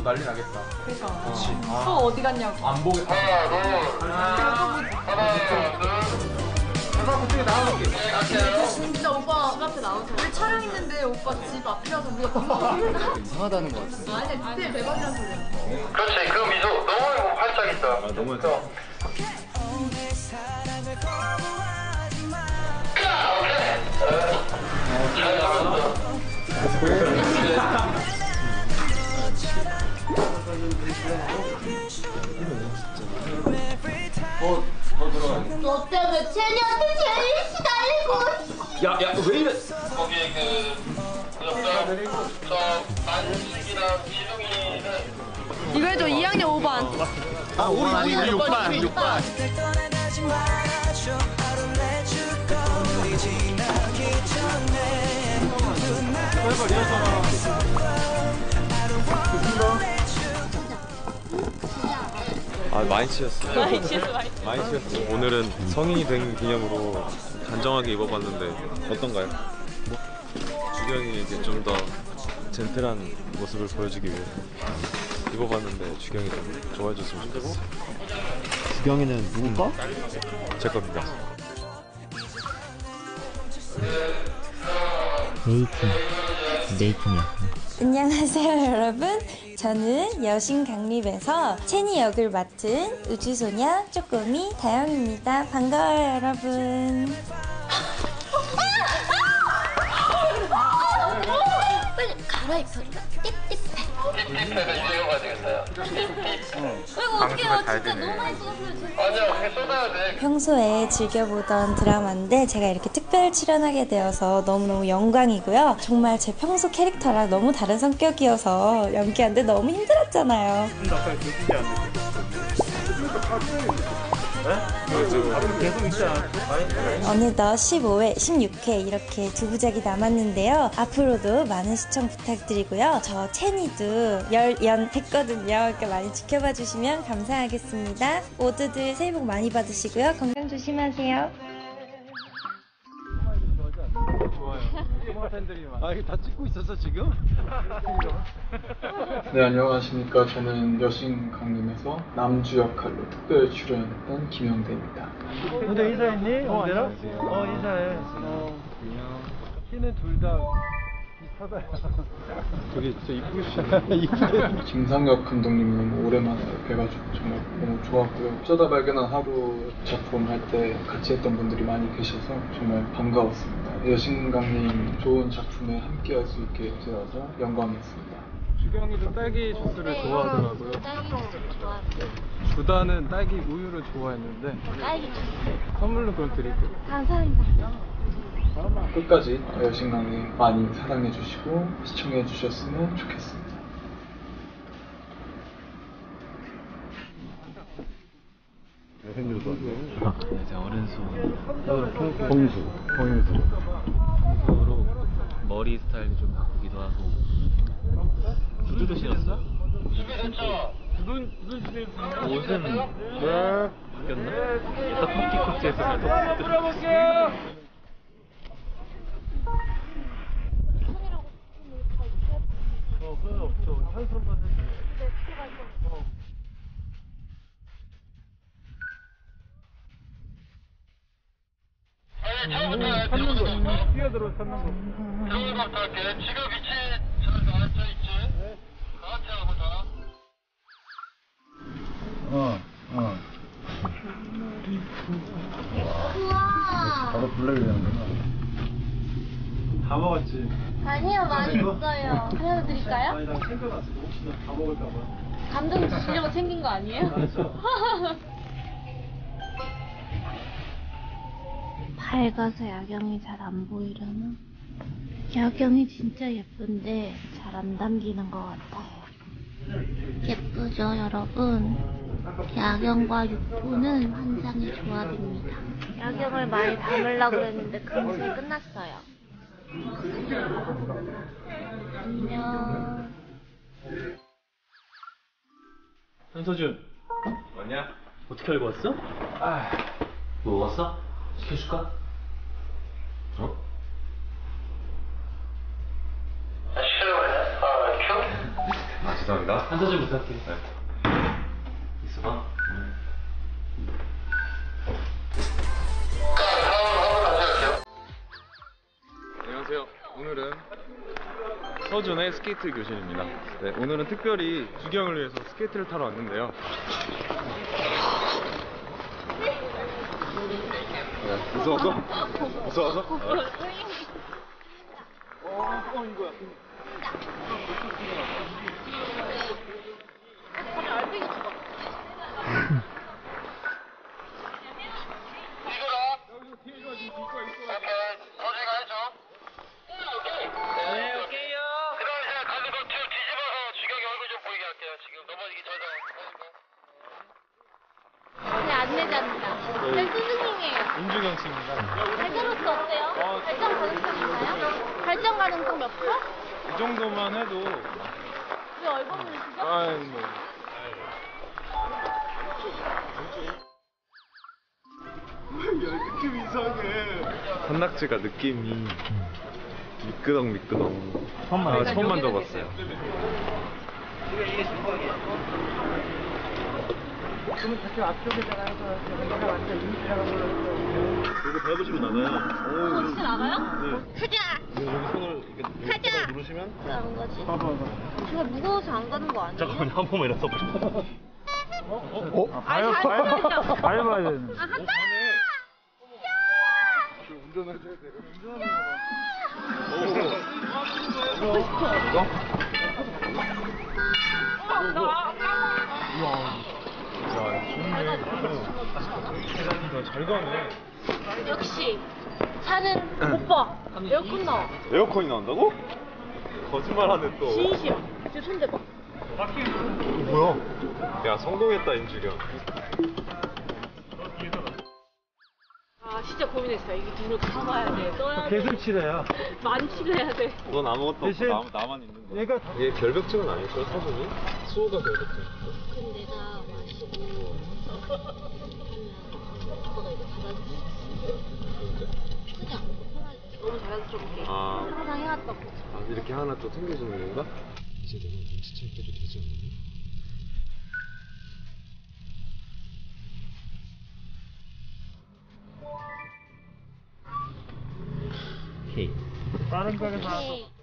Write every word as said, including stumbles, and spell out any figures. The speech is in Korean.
또 난리 나겠다. 그러니까. 그렇지. 아. 또 어디 갔냐고. 안 보게. 하나, 둘, 하나, 내가 그쪽에 나가볼게. 진짜 오빠 카페 나오세요. 우리 촬영 있는데 오빠 집 앞이라서 우리가 밥 이상하다는 것 같은데. 아니 디테일 대박이란 소리야. 그렇지, 그 미소 너무 활짝 있다. 아, 너무 활짝. 더, 더 들어가. 너 때문에 제니한테 제일 시달리고. 야, 야, 왜 이래? 거기에 그, 옆에, 저, 만식이랑 지동이는. 이거 해줘. 이 학년 오 반. 아, 우리, 우리 육 반, 육 반. 아 많이 치였어. 많이 치였어, 많이 치였어. 많이 치였어. 오늘은 성인이 된 기념으로 단정하게 입어봤는데 어떤가요? 주경이 이제 좀 더 젠틀한 모습을 보여주기 위해 입어봤는데 주경이 좀 좋아해줬으면 좋겠어. 주경이는 누굴까? 제 겁니다. 네이팅. 네이팅이야. 안녕하세요 여러분, 저는 여신 강림에서 채니 역을 맡은 우주소녀 쪼꼬미 다영입니다. 반가워요 여러분. 빨리 갈아입혀줘. 띠띠패. 띠띠패가 유행어가 되겠어요. 이거 어떡해요. 진짜 너무 많이 쏟았어요. 아니야, 그게 쏟아야 돼. 평소에 즐겨보던 드라마인데 제가 이렇게 특별 출연하게 되어서 너무너무 영광이고요. 정말 제 평소 캐릭터랑 너무 다른 성격이어서 연기하는데 너무 힘들었잖아요. 어느덧 십오 회, 십육 회 이렇게 두 부작이 남았는데요. 앞으로도 많은 시청 부탁드리고요. 저 채니도 열연 했거든요. 그러니까 많이 지켜봐 주시면 감사하겠습니다. 모두들 새해 복 많이 받으시고요. 건강 조심하세요. 아 이거 다 찍고 있었어 지금? 네, 안녕하십니까. 저는 여신 강림에서 남주 역할로 특별 출연했던 김영대입니다. 근데 인사했니? 어, 안녕하세요. 어, 인사해. 어. 키는 둘 다 비슷하다. 저기 진짜 이쁘시네. 이쁘네. 김상혁 감독님 너무 오랜만에 뵈가지고 정말 너무 좋았고요. 어쩌다 발견한 하루 작품 할 때 같이 했던 분들이 많이 계셔서 정말 반가웠습니다. 여신 강림 좋은 작품에 함께 할 수 있게 되어서 영광이었습니다. 주경이도 딸기 주스를 좋아하더라고요. 딸기 주스 좋아하세요? 주다는 딸기 우유를 좋아했는데 딸기 주스. 선물로 그걸 드릴게요. 감사합니다. 끝까지 여신 강림 많이 사랑해 주시고 시청해 주셨으면 좋겠습니다. 제 어른수. 봉수. 봉수. 으로 머리 스타일이 좀 바꾸기도 하고. 구두도 신었어? 두근 두근 집에 옷은 바뀌었나? 떡볶이 코트에서 그냥 떡볶이. 들어볼게요. 어, 그건 없죠. 한손만 해도. 어. 아니, 처음부터 찾는 거. 들어오고 뛰어들어 찾는 거. 들어오는 것부터 할게. 지금 위치 잘 나와져 있지? 나한테 하고 다. 어, 어. 우와. 바로 블랙이 되는구나. 다 먹었지. 아니요, 많이 있어요. 하나 드릴까요? 아니, 난 챙겨놨어. 혹시나 다 먹을까봐. 감동 주시려고 챙긴 거 아니에요? 밝아서 야경이 잘 안 보이려나? 야경이 진짜 예쁜데 잘 안 담기는 것 같아요. 예쁘죠, 여러분? 야경과 육부는 환상의 조합입니다. 야경을 많이 담으려고 했는데 금세 끝났어요. 안녕. 한서준 왔냐? 어떻게 알고 왔어? 아, 뭐 먹었어? 시켜줄까? 어? 아, 큐? 아 진짜 감사합니다. 한서준 부탁해. 있어봐. 안녕하세요. 오늘은 서준의 스케이트 교실입니다. 네, 오늘은 특별히 주경을 위해서 스케이트를 타러 왔는데요. 네, 무서워서? 무서워서? 네, 오케이요. 그럼 이제 가는 거 뒤- 뒤집어서 주경이 얼굴 좀 보이게 할게요. 지금 넘어지기 전에. 네, 안내자입니다. 네, 스승님이에요. 임주경 씨입니다. 발전호수 어때요? 발전 가능성 있나요? 발전 가능성 몇 프로? 이 정도만 해도. 왜 얼굴을 주죠? 아이, 뭐. 느낌 이상해. 산낙지가 느낌이 미끄덩 미끄덩. 처음 아, 처음 만져봤어요. 그러면 다시 앞쪽에다가 해서 여기가 완전 인지라고 이거 밟으시면 나가요. 혹시 나가요? 네. 가자! 여기 손을 이렇게 가자! 누르시면. 왜 안 가지? 제가 무거워서 안 가는 거 아니에요? 잠깐만요, 한 번만 일어서 보자. 어? 아니, 잘 써야죠. 밟아야 되는. 아, 간다! 운전해줘야 돼요. 잘 가네. 역시 차는 오빠 에어컨 나와. 에어컨이 나온다고? 거짓말하네 또. 진심. 지금 손 대봐. 뭐야? 야 성공했다 임주경. 아 진짜 고민했어요. 이게 눈을 감아야 돼. 떠야 돼. 계속 칠해야. 많이 칠해야 돼. 넌 아무것도 없고 대신 나, 나만 있는 거야. 얘가 얘 결벽증은 아닐걸 서준이? 수호가 결벽증. 그럼 내가 마시고 오빠가 이거 받아주지. 크지 않고 편하게. 너무 자연스럽게. 아. 항상 해왔다고. 아, 이렇게 하나 또 챙겨주는 건가? 이제 내가 눈치챌 때도 되지 않니? 오케이. 다른 가게에서 오케이.